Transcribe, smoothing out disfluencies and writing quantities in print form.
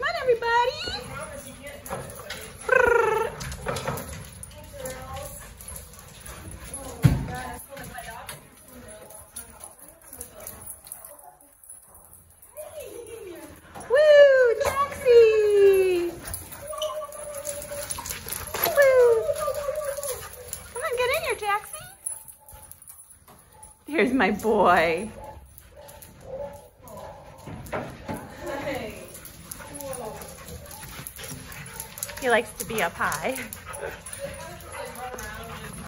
Come on, everybody. Woo, Jaxie. Woo. Come on, get in here, Jaxie. Here's my boy. He likes to be up high.